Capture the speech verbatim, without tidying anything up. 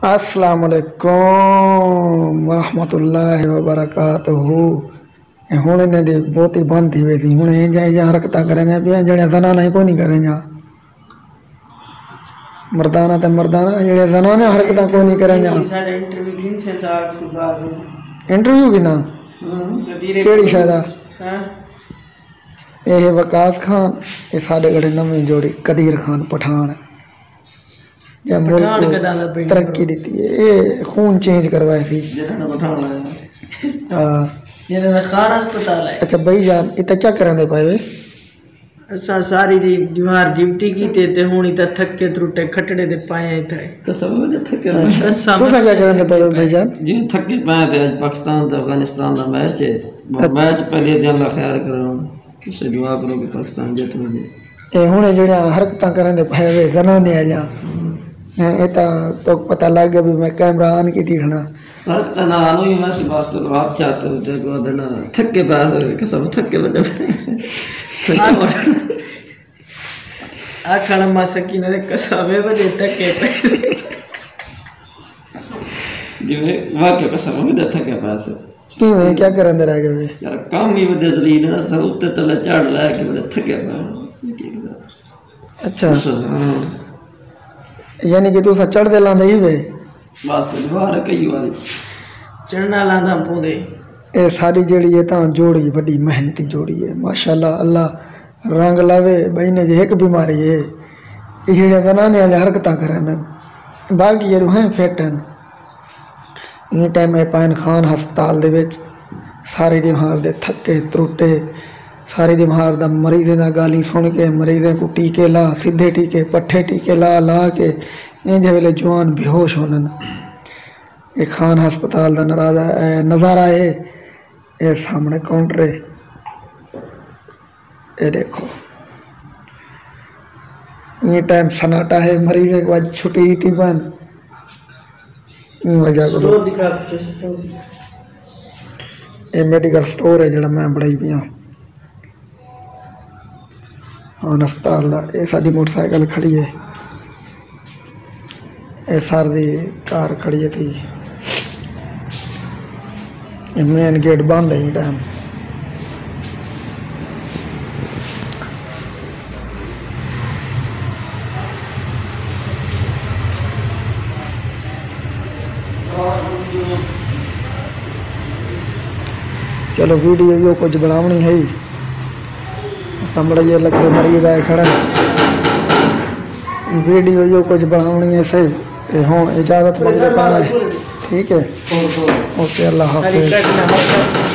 अस्सलामुअलैकुम वरहमतुल्लाहि वबरकातुहू। हुण इन्हें दी बहुत ही बंद थी वी हुण इंजा हरकत करेंगे पिया जड़िया ज़नाना को नहीं करेंगे। मर्दाना तो मर्दाना जड़िया ज़नाना हरकत को नहीं करेंगे। इंटरव्यू की ना केड़ी शायद ये वकास खान ये साढ़े गड़े नवी जोड़ी कदीर खान पठान या मुल्क तरक्की दी है ये खून चेंज करवाए थी। हाँ अच्छा भाई जान इतना क्या करेंगे भाई वे असा सारी दीवार ड्यूटी की ते ते हुणी त थके त्रुटे खटड़े दे पाए थे कसम में थके कसम तू क्या करेंगे भाई भाई जान जी थके पाए थे आज पाकिस्तान तो अफगानिस्तान दा मैच है मैच पहले दिन अल्लाह खैर करो किसे दुआ करो कि पाकिस्तान जीत ले ए हुणे जड़िया हरकत करेंगे भाई वे जनाने आ जा ए ता तो पता लग गया भी मैं कैमरा ऑन की थी खना हरकत ना आनो ही मैं से बात तो हाथ चाहते हो ते को देना थके पास कसम थके बने आखण मा सकीने ने कसम में बने थके पैसे जिवे वाक्य कसम में दे थके पास की वे क्या करंदे रह गए यार काम ही बदे जली ना सब उत्ते तले चढ़ ला के बड़े थके पा अच्छा यानी कि तू चढ़ दे लांदे ही वे बस दीवार कई वाली चढ़ना लांदा पोंदे ए सारी जेड़ी है ता जोड़ी बड़ी मेहनती जोड़ी है माशाल्लाह अल्लाह रंग लावे भाई ने एक बीमारी है ये जनाने वाले हरकत करन बाकी ये हैं फिट हैं ये टाइम में पान खान हस्पताल दे विच सारे दिमाग दे थके त्रुटे सारे दिमाग दा मरीज़ दा गाली सुन के मरीज़ को टीके ला सीधे टीके पट्ठे टीके ला ला के इंज वेले जवान बेहोश होने ये खान हस्पताल दा नराजा नज़ारा है ये सामने काउंटर है ये देखो ये टाइम सन्नाटा है मरीज़ को आज छुट्टी थी बन वजह को ये मेडिकल स्टोर है जड़ा मैं बढ़ाई पिया हाँ अस्पताल ये सारी मोटरसाइकिल खड़ी है ये सारी कार खड़ी है थी मेन गेट बंद है ये टाइम चलो वीडियो यो कुछ बनावनी है सामने ये लगते मरीज आए खड़ा वीडियो यो कुछ बनावनी है सही हूँ इजाज़त मंगते पाए ठीक है ओके अल्लाह हाफिज़।